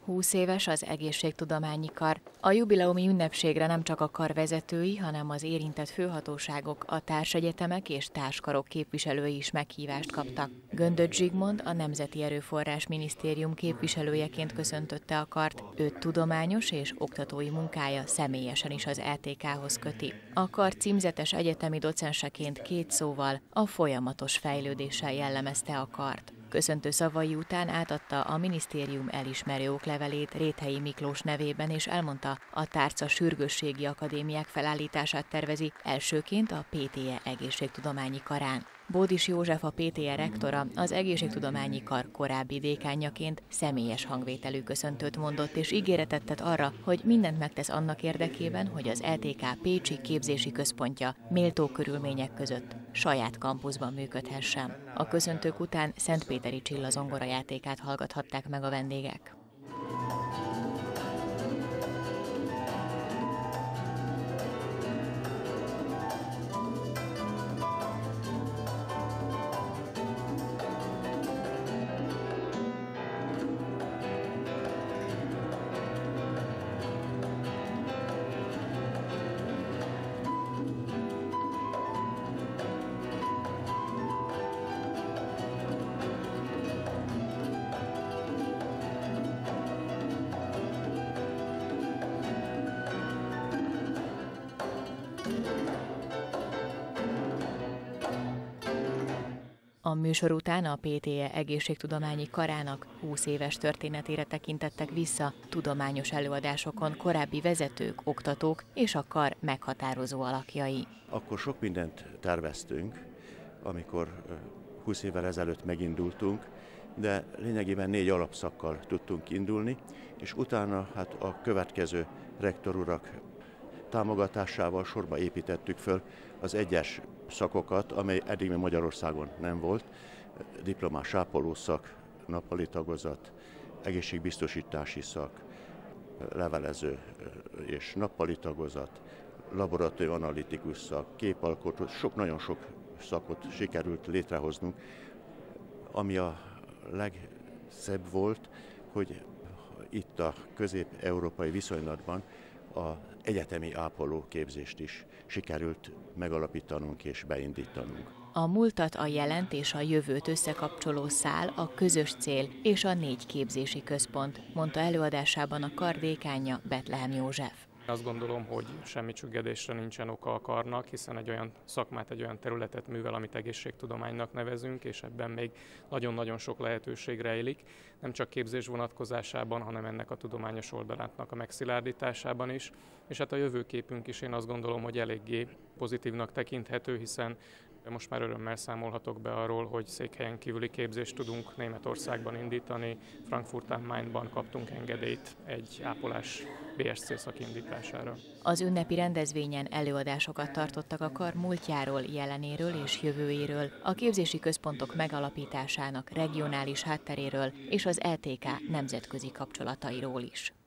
20 éves az egészségtudományi kar. A jubileumi ünnepségre nem csak a kar vezetői, hanem az érintett főhatóságok, a társegyetemek és társkarok képviselői is meghívást kaptak. Göndöcs Zsigmond, a Nemzeti Erőforrás Minisztérium képviselőjeként köszöntötte a kart. Őt tudományos és oktatói munkája személyesen is az ETK-hoz köti. A kar címzetes egyetemi docenseként 2 szóval, a folyamatos fejlődéssel jellemezte a kart. Köszöntő szavai után átadta a minisztérium elismerő oklevelét Réthelyi Miklós nevében, és elmondta, a tárca sürgősségi akadémiák felállítását tervezi, elsőként a PTE egészségtudományi karán. Bódis József, a PTE rektora, az egészségtudományi kar korábbi dékánjaként személyes hangvételű köszöntőt mondott, és ígéretet tett arra, hogy mindent megtesz annak érdekében, hogy az ETK pécsi képzési központja méltó körülmények között saját kampuszban működhessen. A köszöntők után Szentpéteri Csilla zongorajátékát hallgathatták meg a vendégek. A műsor után a PTE egészségtudományi karának 20 éves történetére tekintettek vissza tudományos előadásokon korábbi vezetők, oktatók és a kar meghatározó alakjai. Akkor sok mindent terveztünk, amikor 20 évvel ezelőtt megindultunk, de lényegében 4 alapszakkal tudtunk indulni, és utána hát a következő rektorurak támogatásával sorba építettük föl az egyes szakokat, amely eddig még Magyarországon nem volt. Diplomás ápolószak, nappali tagozat, egészségbiztosítási szak, levelező és nappali tagozat, laboratóriumi analitikus szak, képalkotó, nagyon sok szakot sikerült létrehoznunk. Ami a legszebb volt, hogy itt a közép-európai viszonylatban az egyetemi ápolóképzést is sikerült megalapítanunk és beindítanunk. A múltat, a jelent és a jövőt összekapcsoló szál, a közös cél és a 4 képzési központ, mondta előadásában a kar dékánja, Bethlehem József. Azt gondolom, hogy semmi csüggedésre nincsen oka a karnak, hiszen egy olyan szakmát, egy olyan területet művel, amit egészségtudománynak nevezünk, és ebben még nagyon-nagyon sok lehetőség rejlik, nem csak képzés vonatkozásában, hanem ennek a tudományos oldalának a megszilárdításában is. És hát a jövőképünk is én azt gondolom, hogy eléggé pozitívnak tekinthető, hiszen most már örömmel számolhatok be arról, hogy székhelyen kívüli képzést tudunk Németországban indítani, Frankfurt am Mainban kaptunk engedélyt egy ápolás BSc szakindítására. Az ünnepi rendezvényen előadásokat tartottak a kar múltjáról, jelenéről és jövőjéről, a képzési központok megalapításának regionális hátteréről és az ETK nemzetközi kapcsolatairól is.